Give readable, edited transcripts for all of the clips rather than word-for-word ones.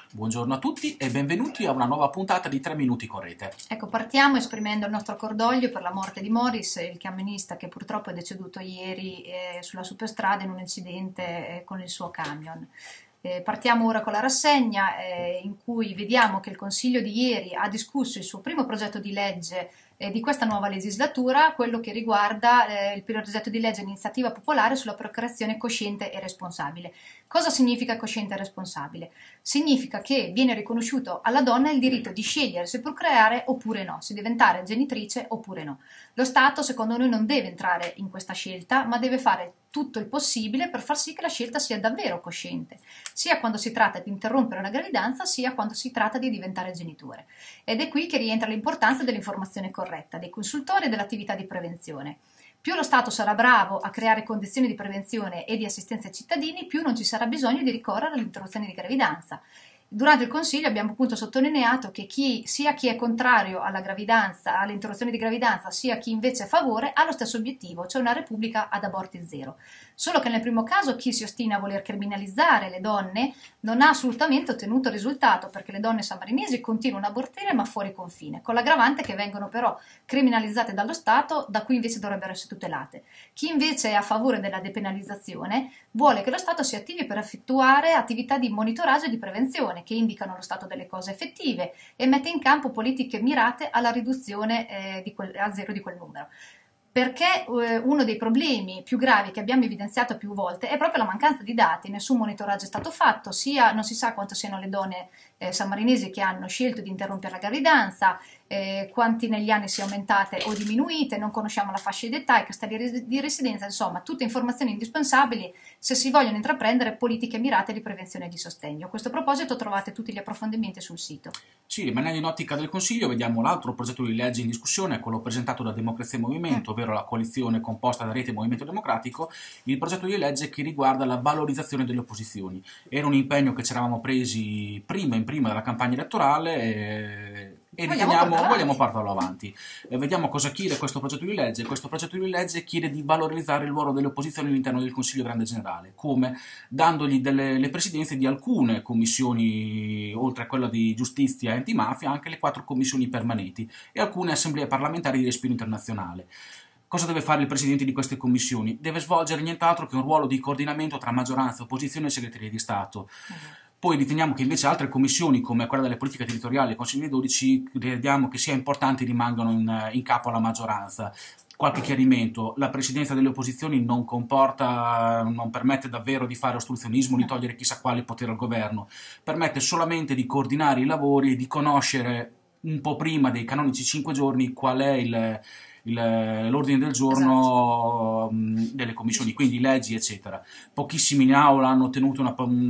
Buongiorno a tutti e benvenuti a una nuova puntata di 3 minuti con Rete. Ecco, partiamo esprimendo il nostro cordoglio per la morte di Morris, il camionista che purtroppo è deceduto ieri sulla superstrada in un incidente con il suo camion. Partiamo ora con la rassegna in cui vediamo che il Consiglio di ieri ha discusso il suo primo progetto di legge di questa nuova legislatura, quello che riguarda il progetto di legge iniziativa popolare sulla procreazione cosciente e responsabile. Cosa significa cosciente e responsabile? Significa che viene riconosciuto alla donna il diritto di scegliere se procreare oppure no, se diventare genitrice oppure no. Lo Stato, secondo noi, non deve entrare in questa scelta, ma deve fare tutto il possibile per far sì che la scelta sia davvero cosciente, sia quando si tratta di interrompere una gravidanza, sia quando si tratta di diventare genitore. Ed è qui che rientra l'importanza dell'informazione corretta, dei consultori e dell'attività di prevenzione. Più lo Stato sarà bravo a creare condizioni di prevenzione e di assistenza ai cittadini, più non ci sarà bisogno di ricorrere all'interruzione di gravidanza. Durante il Consiglio abbiamo appunto sottolineato che sia chi è contrario alla gravidanza, all'interruzione di gravidanza, sia chi invece è a favore, ha lo stesso obiettivo, cioè una repubblica ad aborti zero. Solo che nel primo caso chi si ostina a voler criminalizzare le donne non ha assolutamente ottenuto risultato, perché le donne sammarinesi continuano a abortire ma fuori confine, con l'aggravante che vengono però criminalizzate dallo Stato, da cui invece dovrebbero essere tutelate. Chi invece è a favore della depenalizzazione vuole che lo Stato si attivi per effettuare attività di monitoraggio e di prevenzione che indicano lo stato delle cose effettive e mette in campo politiche mirate alla riduzione a zero di quel numero. Perché uno dei problemi più gravi che abbiamo evidenziato più volte è proprio la mancanza di dati, nessun monitoraggio è stato fatto, non si sa quanto siano le donne sammarinesi che hanno scelto di interrompere la gravidanza, quanti negli anni siano aumentate o diminuite, non conosciamo la fascia di età, i castelli di residenza, insomma tutte informazioni indispensabili se si vogliono intraprendere politiche mirate di prevenzione e di sostegno. A questo proposito trovate tutti gli approfondimenti sul sito. Sì, rimanendo in ottica del Consiglio, vediamo l'altro progetto di legge in discussione, quello presentato da Democrazia e Movimento, ovvero la coalizione composta da Rete e Movimento Democratico, il progetto di legge che riguarda la valorizzazione delle opposizioni. Era un impegno che ci eravamo presi prima della campagna elettorale e vogliamo portarlo avanti. Vediamo cosa chiede questo progetto di legge. Questo progetto di legge chiede di valorizzare il ruolo delle opposizioni all'interno del Consiglio Grande Generale, come dandogli le presidenze di alcune commissioni, oltre a quella di giustizia e antimafia, anche le 4 commissioni permanenti e alcune assemblee parlamentari di respiro internazionale. Cosa deve fare il presidente di queste commissioni? Deve svolgere nient'altro che un ruolo di coordinamento tra maggioranza, opposizione e segreteria di Stato. Poi riteniamo che invece altre commissioni, come quella delle politiche territoriali e Consigli dei 12, crediamo che sia importante rimangano in capo alla maggioranza. Qualche chiarimento: la presidenza delle opposizioni non permette davvero di fare ostruzionismo, di togliere chissà quale potere al governo, permette solamente di coordinare i lavori e di conoscere un po' prima dei canonici 5 giorni qual è l'ordine del giorno delle commissioni, quindi leggi eccetera. Pochissimi in aula hanno tenuto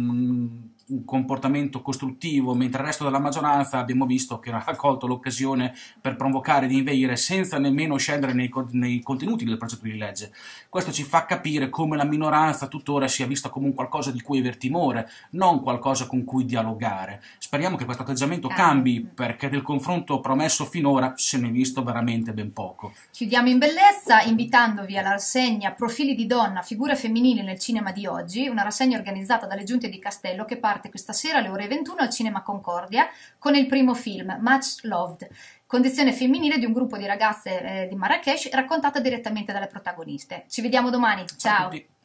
un comportamento costruttivo, mentre il resto della maggioranza abbiamo visto che ha colto l'occasione per provocare di inveire senza nemmeno scendere nei contenuti del progetto di legge. Questo ci fa capire come la minoranza tuttora sia vista come un qualcosa di cui aver timore, non qualcosa con cui dialogare. Speriamo che questo atteggiamento cambi, perché del confronto promesso finora se ne è visto veramente ben poco. Chiudiamo in bellezza invitandovi alla rassegna Profili di donna, figure femminili nel cinema di oggi, una rassegna organizzata dalle Giunte di Castello che parte questa sera alle ore 21 al Cinema Concordia con il primo film, Much Loved, condizione femminile di un gruppo di ragazze di Marrakech raccontata direttamente dalle protagoniste. Ci vediamo domani, ciao!